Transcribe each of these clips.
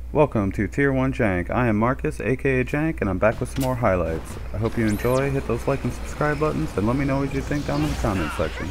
Welcome to Tier 1 Jank. I am Marcus, aka Jank, and I'm back with some more highlights. I hope you enjoy. Hit those like and subscribe buttons, and let me know what you think down in the comment section.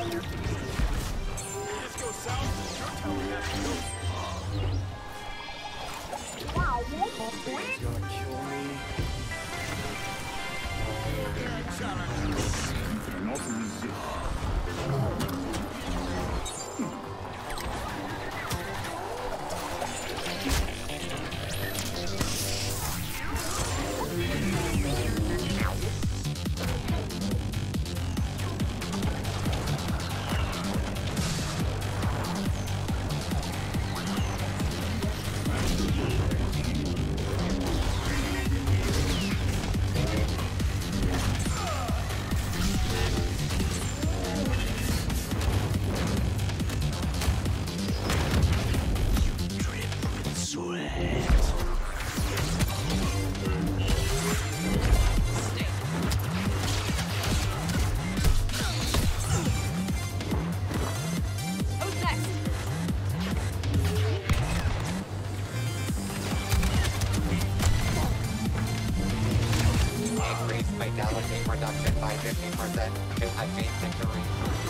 Fatality reduction by 50% to achieve victory.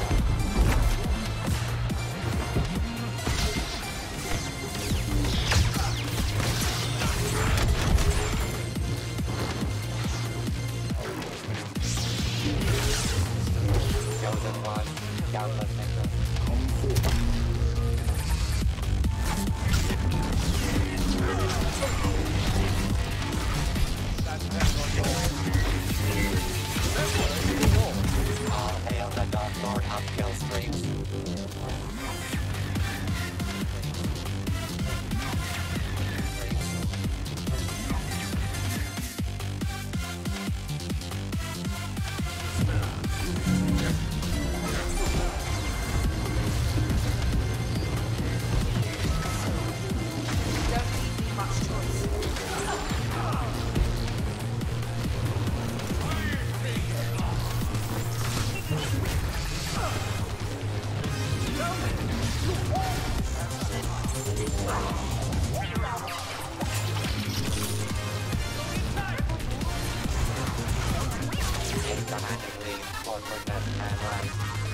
Chosen one, countless victory. All hail the Dark Lord of kill streaks. Dramatically forwardness and rise.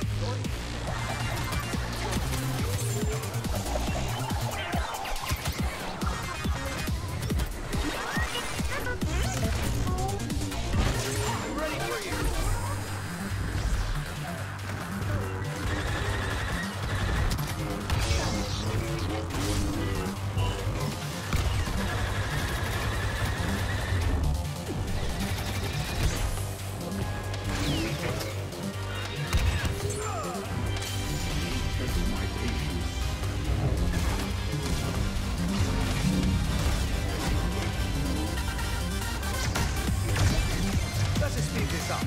Ready for you. Let's just speed this up.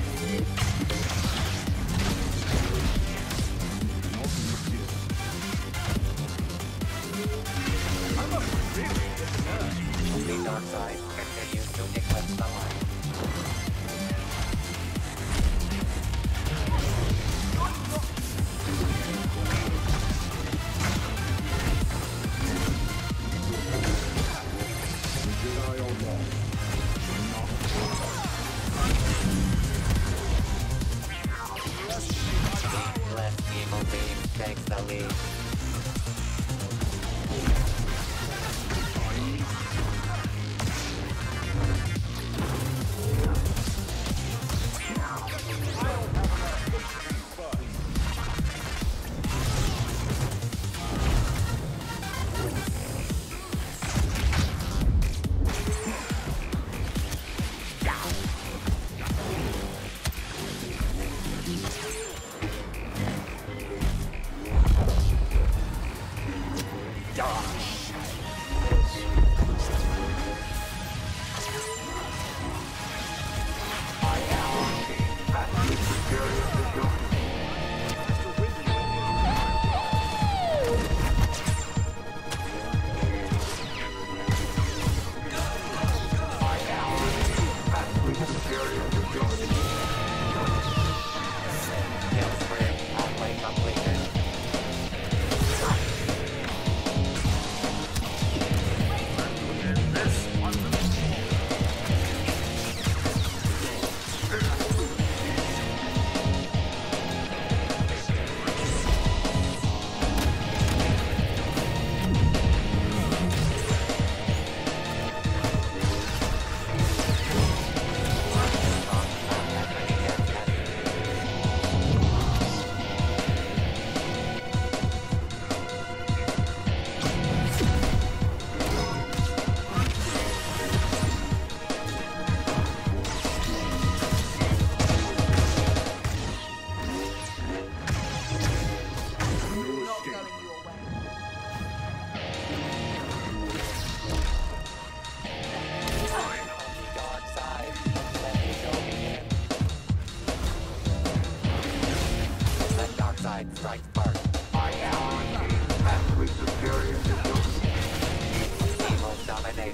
I'm not really disturbed. The dark side continues to eclipse the light. Less evil beam takes the lead.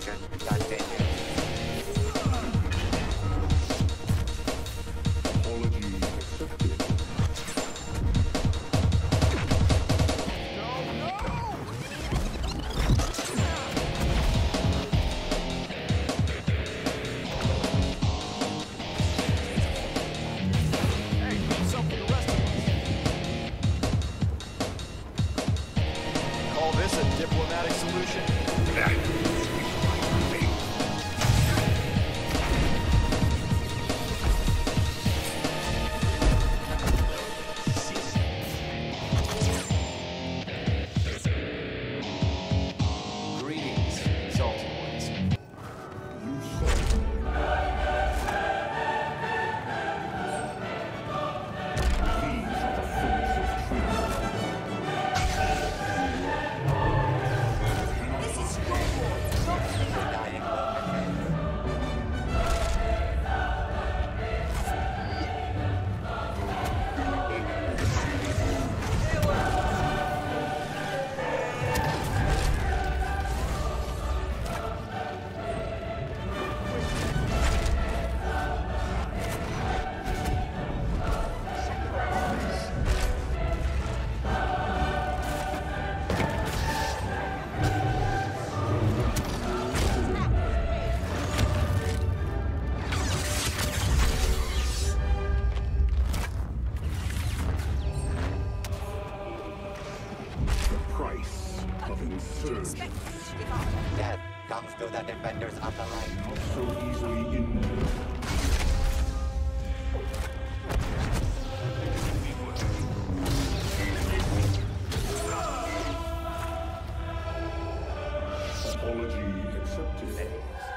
Mission continues. Apology accepted. Hey, some for the rest of us. Call this a diplomatic solution? Greetings, exalted ones. You said these are the fruits of truth. The dying will remain. The price of insurgence. Death comes to the defenders of the light. Not so easily in. Apology accepted.